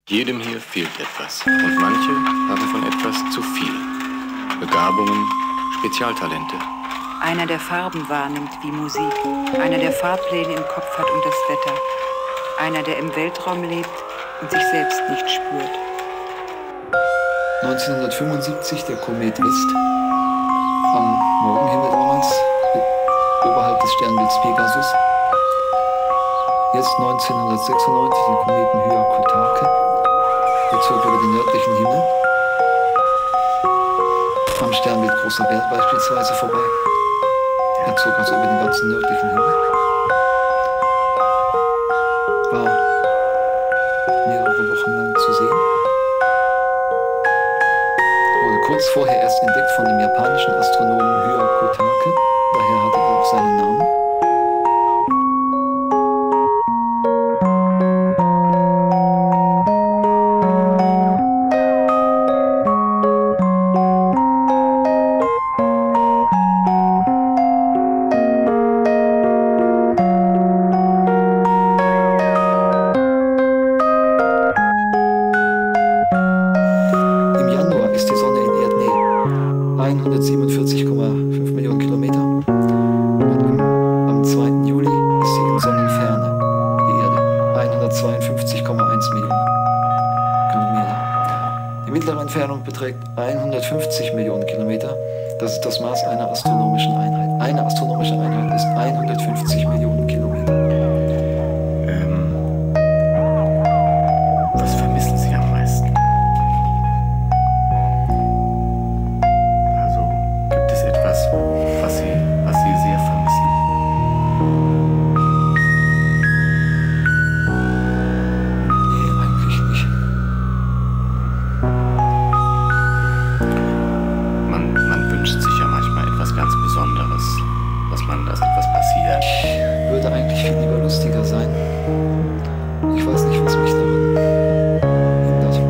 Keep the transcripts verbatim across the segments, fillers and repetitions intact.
Jedem hier fehlt etwas und manche haben von etwas zu viel. Begabungen, Spezialtalente. Einer, der Farben wahrnimmt wie Musik. Einer, der Fahrpläne im Kopf hat und das Wetter. Einer, der im Weltraum lebt und sich selbst nicht spürt. neunzehnhundertfünfundsiebzig, der Komet Ist, am Morgenhimmel damals, oberhalb des Sternbilds Pegasus. Jetzt neunzehnhundertsechsundneunzig, den Kometen Hyakutake, der zog über den nördlichen Himmel, am Sternbild Großer Bär beispielsweise vorbei. Er zog also über den ganzen nördlichen Himmel, war mehrere Wochen lang zu sehen, wurde kurz vorher erst entdeckt von dem japanischen Astronomen Hyakutake, daher hatte er auch seinen Namen. hundertsiebenundvierzig Komma fünf Millionen Kilometer und im, am zweiten Juli ist sie in Sonnenferne, die Erde, hundertzweiundfünfzig Komma eins Millionen Kilometer. Die mittlere Entfernung beträgt hundertfünfzig Millionen Kilometer, das ist das Maß einer astronomischen Einheit. Eine astronomische Einheit ist hundertfünfzig Millionen Kilometer. Ähm, was vermissen Sie am meisten? Was Sie, was Sie sehr vermissen? Nee, eigentlich nicht. Man, man wünscht sich ja manchmal etwas ganz Besonderes, dass man, dass etwas passiert. Würde eigentlich viel lieber lustiger sein. Ich weiß nicht, was mich daran hindert.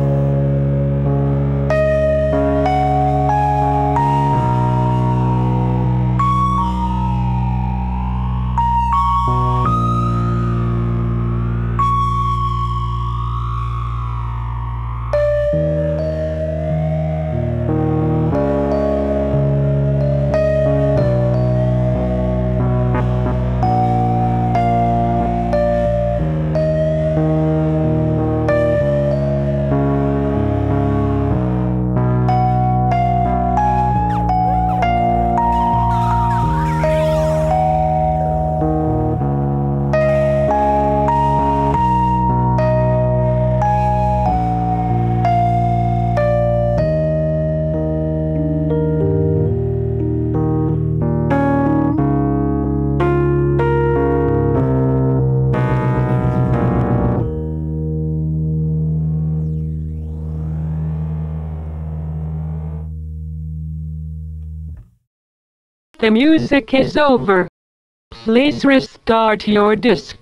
The music is over. Please restart your disc.